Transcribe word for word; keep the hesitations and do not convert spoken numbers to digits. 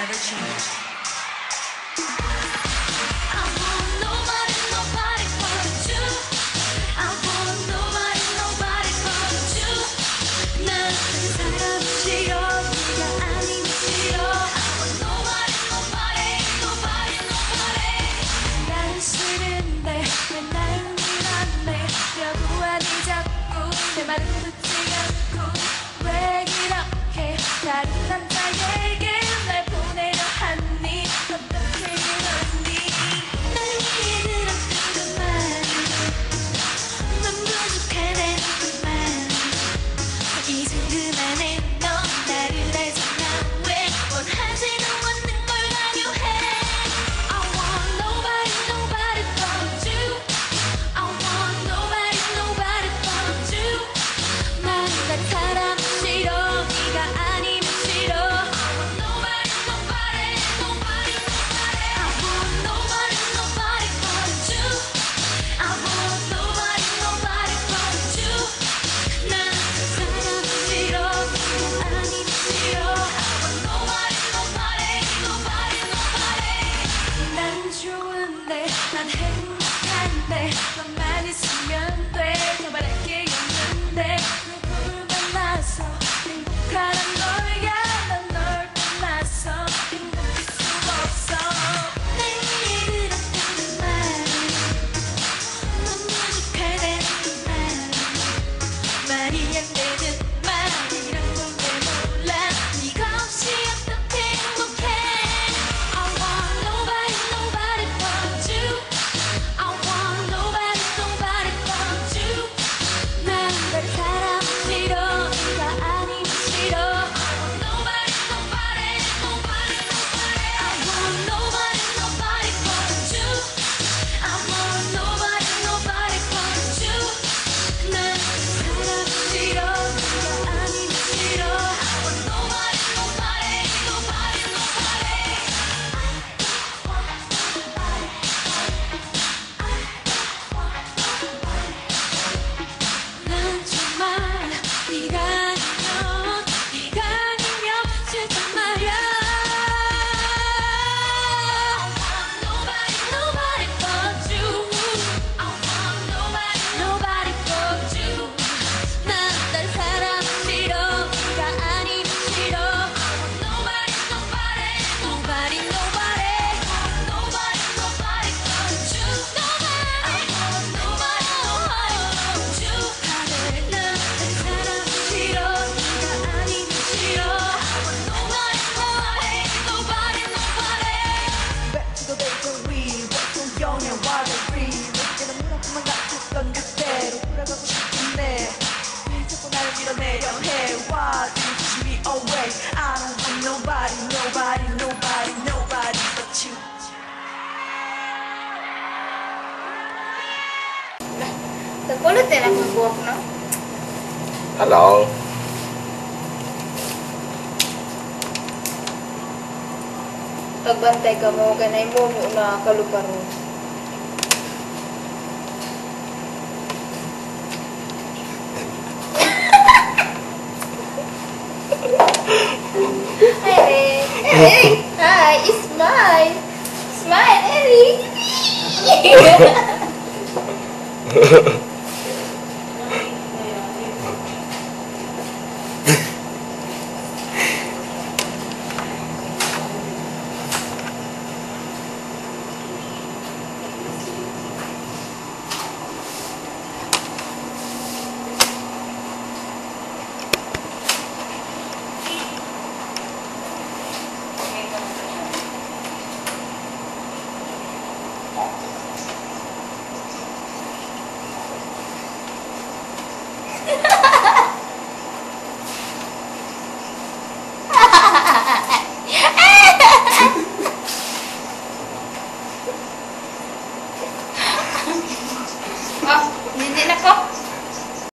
never change. 내 말은 듣지 않고 왜 이렇게 다른 남자에게 날 보내려 하니 어떻게 이러니 날 위해 들었던 그 말 넌 부족하다는 그 말 이제 그만해 너 나를 알잖아 왜 원하지도 않는 걸 강요해 I want nobody nobody but you I want nobody nobody but you 난 사람 싫어 네가 아니면 싫어 I want nobody nobody nobody nobody I want nobody nobody but you I want nobody nobody but you 난 사람 싫어 네가 아니면 싫어 I want nobody nobody nobody nobody 난 좋은데 난 행복한데 너만 있으면 돼 더 바랄 게 없는데 만나서 행복하란 너야 난 널 떠나서 행복할 수 없어 내 위에 들었던 그 말 넌 부족하다는 그 말 말이 안 되는 말이란 걸 왜 몰라 네가 없이 어떻게 행복해 I want nobody nobody but you I want nobody nobody but you 난 다른 사람 싫어 네가 아니면 싫어 I want nobody nobody nobody nobody I want nobody nobody but you I want nobody nobody but you 난 사람 싫어 네가 아니면 싫어 I want nobody nobody nobody nobody 난 정말 네가 아니면 네가 아니면 싫단 말야 I want nobody nobody but you I want nobody nobody but you 난 다른 사람 싫어 네가 아니면 싫어 I want nobody nobody nobody nobody nobody nobody but you nobody I want nobody nobody but you 다들 난 다른 사람 싫어 네가 아니면 싫어 I want nobody nobody nobody nobody Back to the days when we were so young and wild and free 내게는 눈앞만 같았던 그때로 돌아가고 싶긴 해 왜 자꾸 날 밀어내려 해 Why do you push me away I don't want nobody nobody nobody nobody but you Terpulot din ang buwak, no? Hello. Pagbantay ka mo, ganay mo mo na kaluparo. Hi, Eric. Eric! Hi! Smile! Smile, Eric!